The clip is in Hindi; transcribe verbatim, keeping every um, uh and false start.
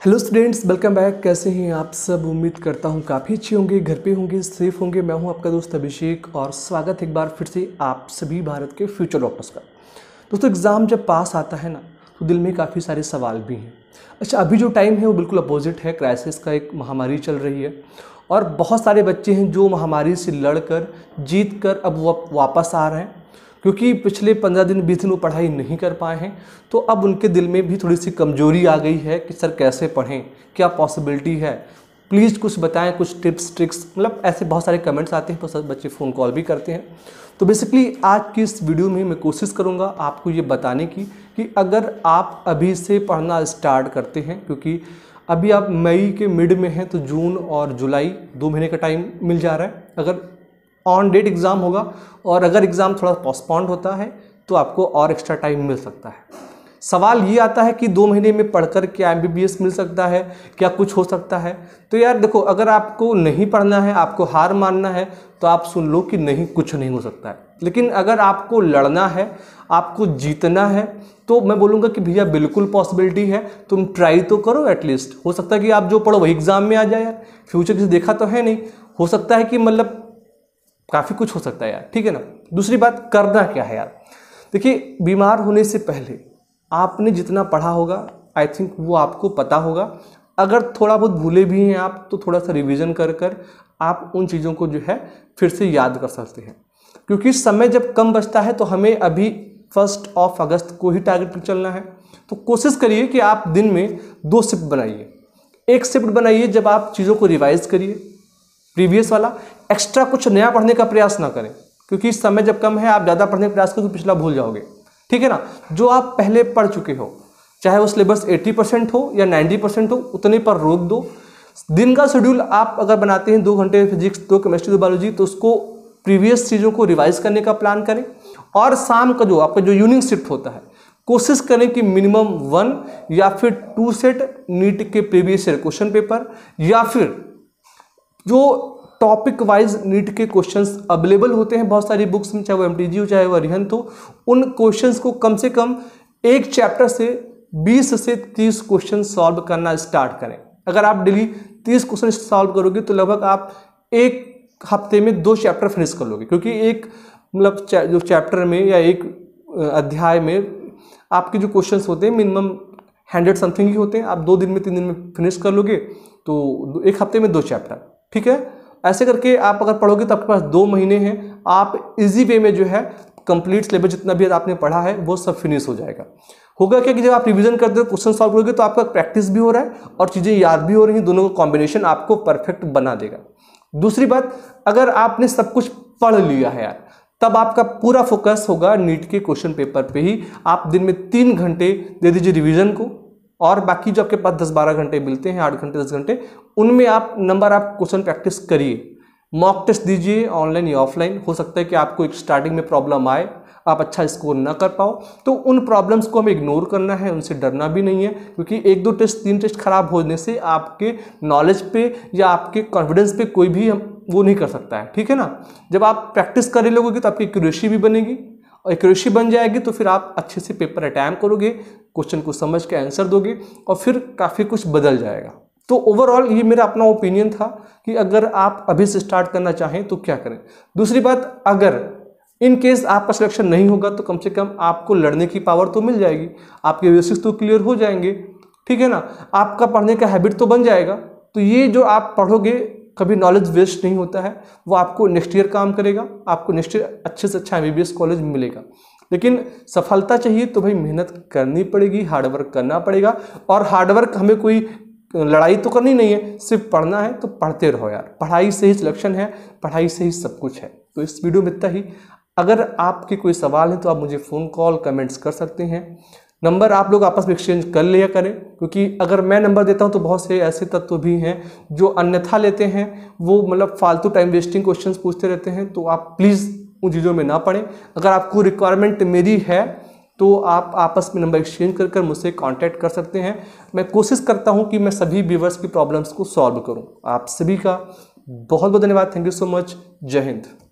Hello students, welcome back. कैसे हैं आप सब? उम्मीद करता हूं काफ़ी अच्छे होंगे, घर पे होंगे, सेफ होंगे। मैं हूं आपका दोस्त अभिषेक और स्वागत एक बार फिर से आप सभी भारत के फ्यूचर डॉक्टर्स का। दोस्तों, एग्ज़ाम जब पास आता है ना तो दिल में काफ़ी सारे सवाल भी हैं। अच्छा, अभी जो टाइम है वो बिल्कुल अपोजिट है। क्राइसिस का एक महामारी चल रही है और बहुत सारे बच्चे हैं जो महामारी से लड़ कर जीत कर अब वो वापस आ रहे हैं, क्योंकि पिछले पंद्रह दिन बीस दिन वो पढ़ाई नहीं कर पाए हैं। तो अब उनके दिल में भी थोड़ी सी कमजोरी आ गई है कि सर कैसे पढ़ें, क्या पॉसिबिलिटी है, प्लीज़ कुछ बताएं, कुछ टिप्स ट्रिक्स। मतलब ऐसे बहुत सारे कमेंट्स आते हैं, बहुत बच्चे फ़ोन कॉल भी करते हैं। तो बेसिकली आज की इस वीडियो में मैं कोशिश करूंगा आपको ये बताने की कि अगर आप अभी से पढ़ना स्टार्ट करते हैं, क्योंकि अभी आप मई के मिड में हैं, तो जून और जुलाई दो महीने का टाइम मिल जा रहा है। अगर ऑन डेट एग्ज़ाम होगा और अगर एग्ज़ाम थोड़ा पोस्टपोन्ड होता है तो आपको और एक्स्ट्रा टाइम मिल सकता है। सवाल ये आता है कि दो महीने में पढ़कर क्या एम बी बी एस मिल सकता है, क्या कुछ हो सकता है? तो यार देखो, अगर आपको नहीं पढ़ना है, आपको हार मानना है, तो आप सुन लो कि नहीं, कुछ नहीं हो सकता है। लेकिन अगर आपको लड़ना है, आपको जीतना है, तो मैं बोलूँगा कि भैया बिल्कुल पॉसिबिलिटी है, तुम ट्राई तो करो। एटलीस्ट हो सकता है कि आप जो पढ़ो वही एग्ज़ाम में आ जाए। यार फ्यूचर किसी देखा तो है नहीं, हो सकता है कि मतलब काफ़ी कुछ हो सकता है यार, ठीक है ना। दूसरी बात, करना क्या है यार? देखिए, बीमार होने से पहले आपने जितना पढ़ा होगा, आई थिंक वो आपको पता होगा। अगर थोड़ा बहुत भूले भी हैं आप, तो थोड़ा सा रिवीजन कर कर आप उन चीज़ों को जो है फिर से याद कर सकते हैं। क्योंकि समय जब कम बचता है तो हमें अभी फर्स्ट ऑफ अगस्त को ही टारगेट पर चलना है। तो कोशिश करिए कि आप दिन में दो शिफ्ट बनाइए। एक शिफ्ट बनाइए जब आप चीज़ों को रिवाइज करिए, प्रीवियस वाला। एक्स्ट्रा कुछ नया पढ़ने का प्रयास ना करें, क्योंकि समय जब कम है, आप ज़्यादा पढ़ने का प्रयास करें तो पिछला भूल जाओगे, ठीक है ना। जो आप पहले पढ़ चुके हो, चाहे वो सिलेबस अस्सी परसेंट हो या नब्बे परसेंट हो, उतने पर रोक दो। दिन का शेड्यूल आप अगर बनाते हैं दो घंटे फिजिक्स, दो केमिस्ट्री, दो बायोलॉजी, तो उसको प्रीवियस चीज़ों को रिवाइज करने का प्लान करें। और शाम का जो आपका जो इवनिंग शिफ्ट होता है, कोशिश करें कि मिनिमम वन या फिर टू सेट नीट के प्रीवियस ईयर क्वेश्चन पेपर या फिर जो टॉपिक वाइज नीट के क्वेश्चंस अवेलेबल होते हैं बहुत सारी बुक्स में, चाहे वो एम टी जी हो चाहे वो अरिहंत हो, उन क्वेश्चंस को कम से कम एक चैप्टर से बीस से तीस क्वेश्चन सॉल्व करना स्टार्ट करें। अगर आप डेली तीस क्वेश्चन सॉल्व करोगे तो लगभग आप एक हफ्ते में दो चैप्टर फिनिश कर लोगे। क्योंकि एक मतलब जो चैप्टर में या एक अध्याय में आपके जो क्वेश्चंस होते हैं मिनिमम हंड्रेड समथिंग ही होते हैं। आप दो दिन में तीन दिन में फिनिश कर लोगे तो एक हफ्ते में दो चैप्टर, ठीक है। ऐसे करके आप अगर पढ़ोगे तो आपके पास दो महीने हैं, आप इजी वे में जो है कंप्लीट सिलेबस जितना भी आपने पढ़ा है वो सब फिनिश हो जाएगा। होगा क्या कि जब आप रिवीजन करते हो, क्वेश्चन सॉल्व करोगे, तो आपका प्रैक्टिस भी हो रहा है और चीज़ें याद भी हो रही हैं। दोनों का कॉम्बिनेशन आपको परफेक्ट बना देगा। दूसरी बात, अगर आपने सब कुछ पढ़ लिया है यार, तब आपका पूरा फोकस होगा नीट के क्वेश्चन पेपर पे ही। आप दिन में तीन घंटे दे दीजिए रिवीजन को, और बाकी जो आपके पास दस बारह घंटे मिलते हैं, आठ घंटे दस घंटे, उनमें आप नंबर आप क्वेश्चन प्रैक्टिस करिए। मॉक टेस्ट दीजिए, ऑनलाइन या ऑफलाइन। हो सकता है कि आपको एक स्टार्टिंग में प्रॉब्लम आए, आप अच्छा स्कोर ना कर पाओ, तो उन प्रॉब्लम्स को हमें इग्नोर करना है, उनसे डरना भी नहीं है। क्योंकि एक दो टेस्ट तीन टेस्ट खराब होने से आपके नॉलेज पे या आपके कॉन्फिडेंस पे कोई भी वो नहीं कर सकता है, ठीक है ना। जब आप प्रैक्टिस कर लोगे तो आपकी एक्यूरेसी भी बनेगी, और एक्यूरेसी बन जाएगी तो फिर आप अच्छे से पेपर अटैम्प्ट करोगे, क्वेश्चन को समझ के आंसर दोगे और फिर काफ़ी कुछ बदल जाएगा। तो ओवरऑल ये मेरा अपना ओपिनियन था कि अगर आप अभी से स्टार्ट करना चाहें तो क्या करें। दूसरी बात, अगर इन केस आपका सिलेक्शन नहीं होगा तो कम से कम आपको लड़ने की पावर तो मिल जाएगी, आपके बेसिक्स तो क्लियर हो जाएंगे, ठीक है ना। आपका पढ़ने का हैबिट तो बन जाएगा। तो ये जो आप पढ़ोगे, कभी नॉलेज वेस्ट नहीं होता है, वो आपको नेक्स्ट ईयर काम करेगा, आपको नेक्स्ट ईयर अच्छे से अच्छा M B B S college मिलेगा। लेकिन सफलता चाहिए तो भाई मेहनत करनी पड़ेगी, हार्डवर्क करना पड़ेगा। और हार्डवर्क हमें कोई लड़ाई तो करनी नहीं है, सिर्फ पढ़ना है तो पढ़ते रहो यार। पढ़ाई से ही सिलेक्शन है, पढ़ाई से ही सब कुछ है। तो इस वीडियो में इतना ही। अगर आपके कोई सवाल है तो आप मुझे फ़ोन कॉल कमेंट्स कर सकते हैं। नंबर आप लोग आपस में एक्सचेंज कर लिया करें, क्योंकि अगर मैं नंबर देता हूं तो बहुत से ऐसे तत्व भी हैं जो अन्यथा लेते हैं, वो मतलब फालतू टाइम वेस्टिंग क्वेश्चंस पूछते रहते हैं। तो आप प्लीज़ उन चीज़ों में ना पड़ें। अगर आपको रिक्वायरमेंट मेरी है तो आप आपस में नंबर एक्सचेंज कर कर मुझसे कांटेक्ट कर सकते हैं। मैं कोशिश करता हूं कि मैं सभी व्यूअर्स की प्रॉब्लम्स को सॉल्व करूं। आप सभी का बहुत बहुत धन्यवाद। Thank you so much. Jai Hind.